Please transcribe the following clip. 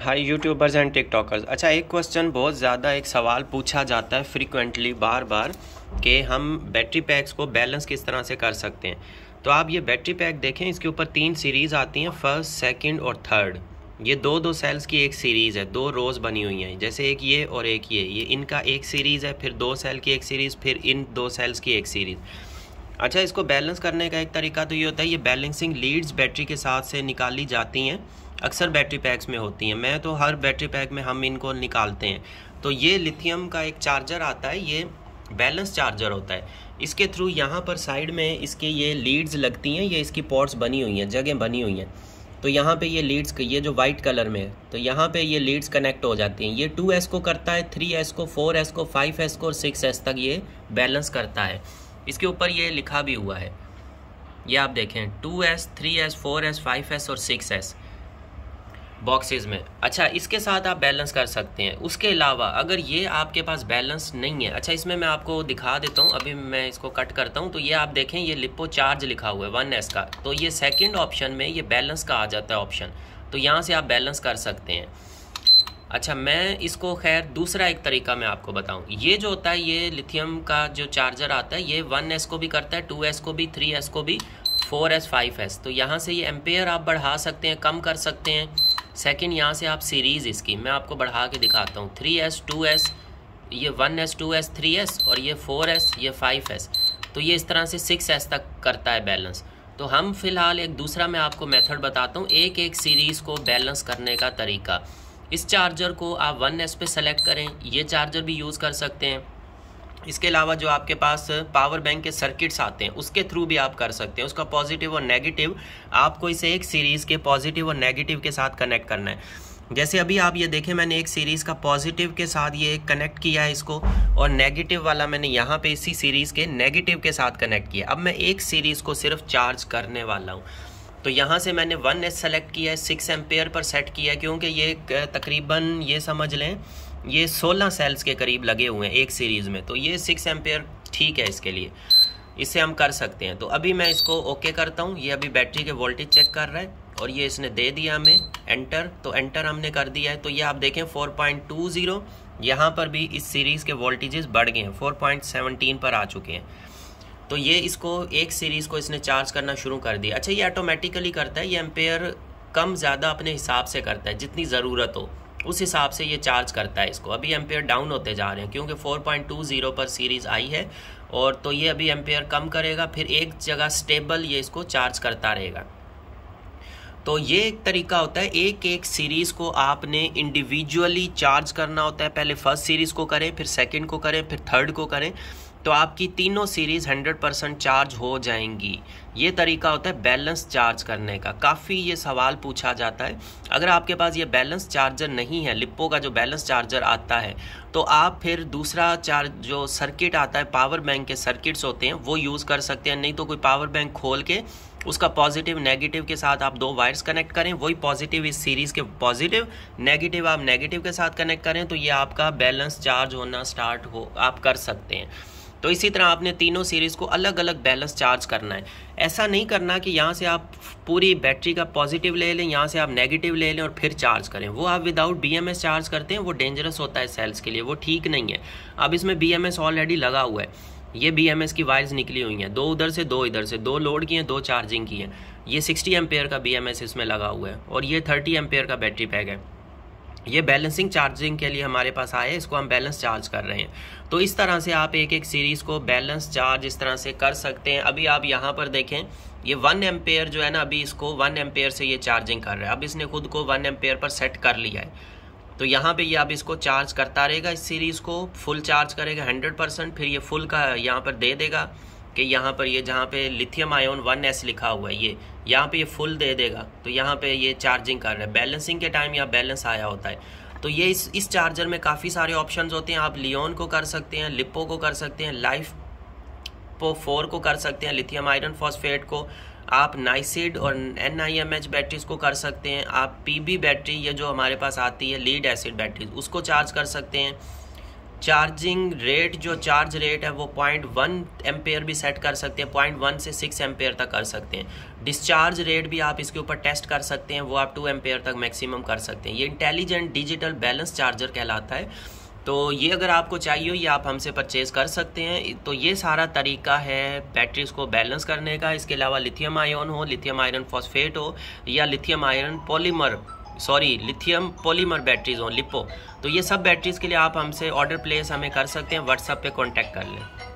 Hi YouTubers and TikTokers. अच्छा, एक question बहुत ज़्यादा एक सवाल पूछा जाता है फ्रीक्वेंटली बार बार कि हम बैटरी पैक्स को बैलेंस किस तरह से कर सकते हैं। तो आप ये बैटरी पैक देखें, इसके ऊपर 3 सीरीज़ आती हैं, फर्स्ट, सेकंड और थर्ड। ये दो सेल्स की एक सीरीज़ है, 2 रोज़ बनी हुई हैं, जैसे एक ये और एक ये इनका एक सीरीज़ है, फिर 2 सेल की एक सीरीज़, फिर इन 2 सेल्स की एक सीरीज़। अच्छा, इसको बैलेंस करने का एक तरीका तो ये होता है, ये बैलेंसिंग लीड्स बैटरी के साथ से निकाली जाती हैं, अक्सर बैटरी पैक्स में होती हैं। मैं तो हर बैटरी पैक में हम इनको निकालते हैं। तो ये लिथियम का एक चार्जर आता है, ये बैलेंस चार्जर होता है। इसके थ्रू यहाँ पर साइड में इसके ये लीड्स लगती हैं, ये इसकी पोर्ट्स बनी हुई हैं, जगह बनी हुई हैं। तो यहाँ पे ये लीड्स, ये जो वाइट कलर में है, तो यहाँ पे ये लीड्स कनेक्ट हो जाती हैं। ये 2S को करता है, 3S को, 4S को, 5S को और 6S तक ये बैलेंस करता है। इसके ऊपर ये लिखा भी हुआ है, ये आप देखें, 2S, 3S, 4S, 5S और 6S बॉक्सेस में। अच्छा, इसके साथ आप बैलेंस कर सकते हैं। उसके अलावा अगर ये आपके पास बैलेंस नहीं है, अच्छा इसमें मैं आपको दिखा देता हूँ, अभी मैं इसको कट करता हूँ। तो ये आप देखें, ये लिपो चार्ज लिखा हुआ है 1S का, तो ये सेकंड ऑप्शन में ये बैलेंस का आ जाता है ऑप्शन, तो यहाँ से आप बैलेंस कर सकते हैं। अच्छा, मैं इसको खैर दूसरा एक तरीका मैं आपको बताऊं। ये जो होता है, ये लिथियम का जो चार्जर आता है, ये 1S को भी करता है, 2S को भी, 3S को भी, 4S, 5S। तो यहाँ से ये एम्पेयर आप बढ़ा सकते हैं, कम कर सकते हैं। सेकंड, यहाँ से आप सीरीज़ इसकी मैं आपको बढ़ा के दिखाता हूँ, 3S, 2S, ये 1S, 2S, 3S और ये 4S, ये 5S। तो ये इस तरह से 6S तक करता है बैलेंस। तो हम फिलहाल एक दूसरा मैं आपको मेथड बताता हूँ, एक सीरीज़ को बैलेंस करने का तरीका। इस चार्जर को आप 1S पे सेलेक्ट करें, ये चार्जर भी यूज़ कर सकते हैं। इसके अलावा जो आपके पास पावर बैंक के सर्किट्स आते हैं, उसके थ्रू भी आप कर सकते हैं। उसका पॉजिटिव और नेगेटिव आपको इसे एक सीरीज़ के पॉजिटिव और नेगेटिव के साथ कनेक्ट करना है। जैसे अभी आप ये देखें, मैंने एक सीरीज़ का पॉजिटिव के साथ ये कनेक्ट किया है इसको, और नेगेटिव वाला मैंने यहाँ पे इसी सीरीज़ के नेगेटिव के साथ कनेक्ट किया। अब मैं एक सीरीज़ को सिर्फ चार्ज करने वाला हूँ। तो यहाँ से मैंने 1S सेलेक्ट किया है, 6 एम्पेयर पर सेट किया है, क्योंकि ये तकरीबन ये समझ लें ये 16 सेल्स के करीब लगे हुए हैं एक सीरीज़ में, तो ये 6 एम्पेयर ठीक है इसके लिए, इससे हम कर सकते हैं। तो अभी मैं इसको ओके करता हूँ। ये अभी बैटरी के वोल्टेज चेक कर रहा है और ये इसने दे दिया हमें एंटर, तो एंटर हमने कर दिया है। तो ये आप देखें 4.20, यहाँ पर भी इस सीरीज़ के वोल्टेजेस बढ़ गए हैं, 4.17 पर आ चुके हैं। तो ये इसको एक सीरीज़ को इसने चार्ज करना शुरू कर दिया। अच्छा, ये ऑटोमेटिकली करता है, ये एम्पेयर कम ज़्यादा अपने हिसाब से करता है, जितनी ज़रूरत हो उस हिसाब से ये चार्ज करता है इसको। अभी एम्पेयर डाउन होते जा रहे हैं क्योंकि 4.20 पर सीरीज़ आई है, और तो ये अभी एम्पेयर कम करेगा, फिर एक जगह स्टेबल ये इसको चार्ज करता रहेगा। तो ये एक तरीका होता है, एक सीरीज़ को आपने इंडिविजुअली चार्ज करना होता है। पहले फर्स्ट सीरीज़ को करें, फिर सेकंड को करें, फिर थर्ड को करें, तो आपकी तीनों सीरीज़ 100% चार्ज हो जाएंगी। ये तरीका होता है बैलेंस चार्ज करने का। काफ़ी ये सवाल पूछा जाता है। अगर आपके पास ये बैलेंस चार्जर नहीं है, लिप्पो का जो बैलेंस चार्जर आता है, तो आप फिर दूसरा चार्ज जो सर्किट आता है, पावर बैंक के सर्किट्स होते हैं, वो यूज़ कर सकते हैं। नहीं तो कोई पावर बैंक खोल के उसका पॉजिटिव नेगेटिव के साथ आप 2 वायर्स कनेक्ट करें, वही पॉजिटिव इस सीरीज़ के पॉजिटिव, नेगेटिव आप नेगेटिव के साथ कनेक्ट करें, तो ये आपका बैलेंस चार्ज होना स्टार्ट हो, आप कर सकते हैं। तो इसी तरह आपने तीनों सीरीज़ को अलग अलग बैलेंस चार्ज करना है। ऐसा नहीं करना कि यहाँ से आप पूरी बैटरी का पॉजिटिव ले लें, यहाँ से आप नेगेटिव ले लें और फिर चार्ज करें। वो आप विदाउट BMS चार्ज करते हैं, वो डेंजरस होता है सेल्स के लिए, वो ठीक नहीं है। अब इसमें BMS ऑलरेडी लगा हुआ है, ये BMS की वायर्स निकली हुई हैं, 2 उधर से 2 इधर से, 2 लोड की हैं, 2 चार्जिंग की हैं। ये 60 एम्पेयर का BMS इसमें लगा हुआ है और ये 30 एम्पेयर का बैटरी पैक है। ये बैलेंसिंग चार्जिंग के लिए हमारे पास आए, इसको हम बैलेंस चार्ज कर रहे हैं। तो इस तरह से आप एक सीरीज़ को बैलेंस चार्ज इस तरह से कर सकते हैं। अभी आप यहाँ पर देखें, ये 1 एम्पेयर जो है ना, अभी इसको 1 एम्पेयर से ये चार्जिंग कर रहा है। अब इसने खुद को 1 एम्पेयर पर सेट कर लिया है, तो यहाँ पे ये अब इसको चार्ज करता रहेगा। इस सीरीज़ को फुल चार्ज करेगा 100%, फिर ये फुल का यहाँ पर दे देगा कि यहाँ पर ये जहाँ पे लिथियम आयोन 1S लिखा हुआ है, ये यहाँ पे ये फुल दे देगा। तो यहाँ पे ये चार्जिंग कर रहा है, बैलेंसिंग के टाइम यहाँ बैलेंस आया होता है। तो ये इस चार्जर में काफ़ी सारे ऑप्शंस होते हैं। आप लियोन को कर सकते हैं, लिप्पो को कर सकते हैं, LiFePO4 को कर सकते हैं, लिथियम आयरन फॉस्फेट को, आप नाइसिड और NiMH बैटरीज को कर सकते हैं। आप PB बैटरी, ये जो हमारे पास आती है लीड एसिड बैटरीज, उसको चार्ज कर सकते हैं। चार्जिंग रेट, जो चार्ज रेट है वो 0.1 एम्पेयर भी सेट कर सकते हैं, 0.1 से 6 एम्पेयर तक कर सकते हैं। डिस्चार्ज रेट भी आप इसके ऊपर टेस्ट कर सकते हैं, वो आप 2 एम्पेयर तक मैक्सिमम कर सकते हैं। ये इंटेलिजेंट डिजिटल बैलेंस चार्जर कहलाता है। तो ये अगर आपको चाहिए हो, ये आप हमसे परचेज़ कर सकते हैं। तो ये सारा तरीका है बैटरीज को बैलेंस करने का। इसके अलावा लिथियम आयन हो, लिथियम आयरन फॉस्फेट हो, या लिथियम पॉलीमर बैटरीज हो, लिपो, तो ये सब बैटरीज के लिए आप हमसे ऑर्डर प्लेस हमें कर सकते हैं, व्हाट्सएप पे कांटेक्ट कर लें।